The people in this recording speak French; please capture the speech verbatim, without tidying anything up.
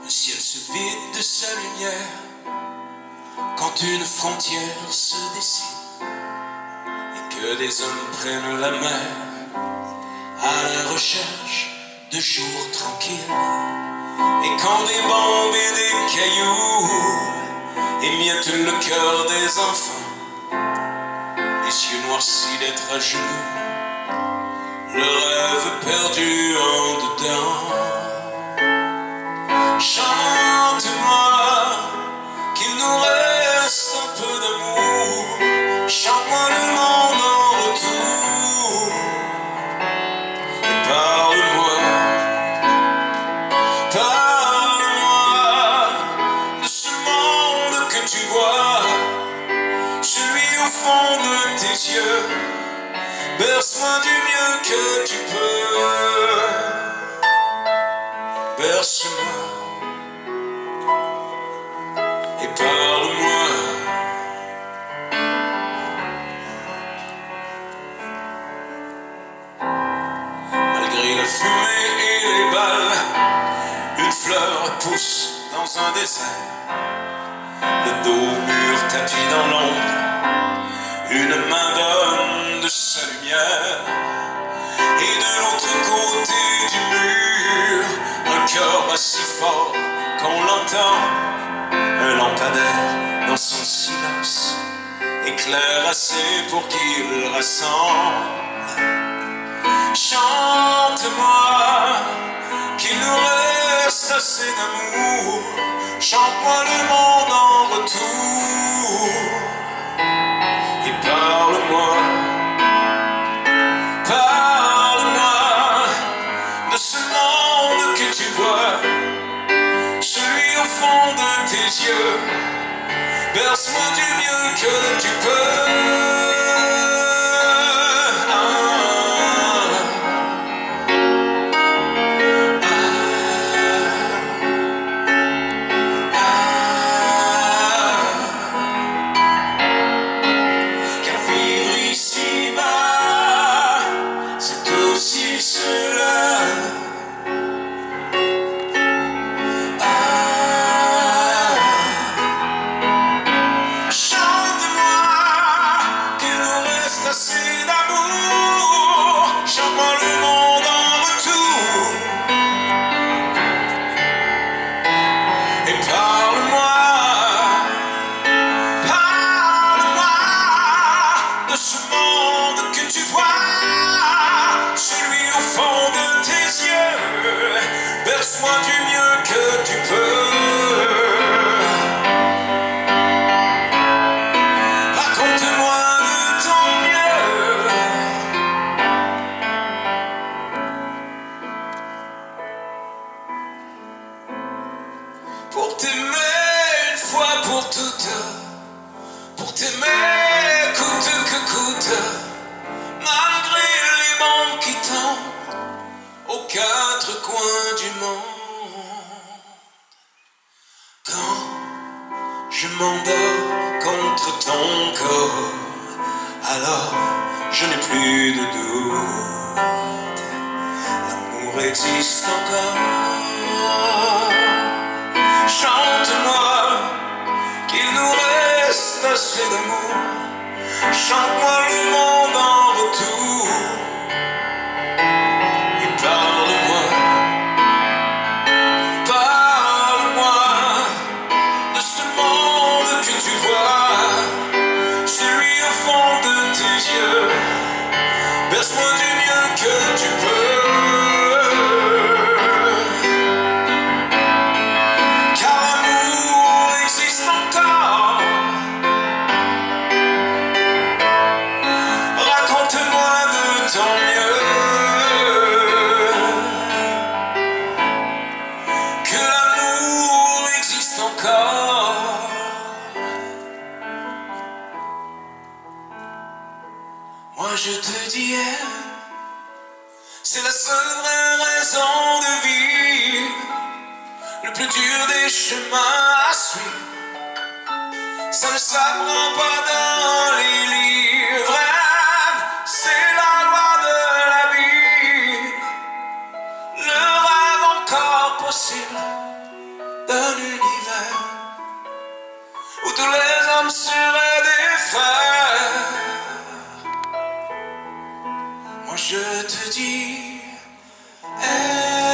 Le ciel se vide de sa lumière quand une frontière se dessine et que des hommes prennent la mer à la recherche de jours tranquilles. Et quand des bombes et des cailloux émiettent le cœur des enfants, les yeux noircis d'être à genoux, le rêve perdu en dedans. Chante-moi qu'il nous reste un peu d'amour, chante-moi le monde en retour, et parle-moi, parle-moi de ce monde que tu vois, celui au fond de tes yeux. Berce-moi du mieux que tu peux, berce-moi et parle-moi. Malgré la fumée et les balles, une fleur pousse dans un désert. Le dos mûr tapis dans l'ombre, une main donne de sa lumière. Et de l'autre côté du mur, un cœur bat si fort qu'on l'entend. Un lampadaire dans son silence éclaire assez pour qu'il rassemble. Chante-moi qu'il nous reste assez d'amour, chante-moi le monde en retour, et parle-moi, parle-moi de ce monde que tu vois, celui au fond de tes yeux. Berce-moi du mieux que tu peux. Berce-moi du mieux que tu peux. Raconte-moi de ton mieux. Pour t'aimer une fois pour toutes, pour t'aimer coûte que coûte, malgré les bombes qui tombent aux quatre coins du monde. Quand je m'endors contre ton corps, alors je n'ai plus de doute, l'amour existe encore. Chante-moi qu'il nous reste assez d'amour, chante-moi le monde en retour. Berce-moi du mieux que tu peux, car l'amour existe encore. Raconte-moi de ton mieux, que l'amour existe encore. Moi je te dis, c'est la seule vraie raison de vivre, le plus dur des chemins à suivre, ça ne s'apprend pas dans les livres, c'est la loi de la vie, le rêve encore possible, d'un univers où tous les hommes seraient des frères. Moi je te dis, hey.